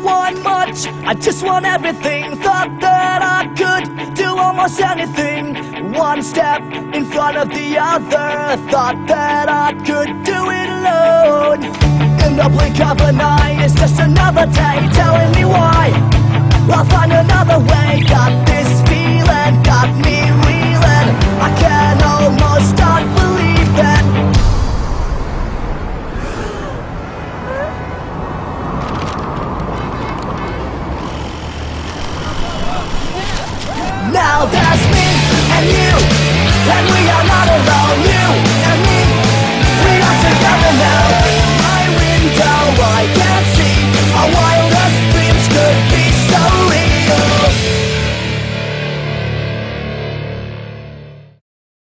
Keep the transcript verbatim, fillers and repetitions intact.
want much, I just want everything. Thought that I could do almost anything. One step in front of the other. Thought that I could do it alone. In the blink of an eye, it's just another day telling me why I'll find another way. Got this feeling, got me real.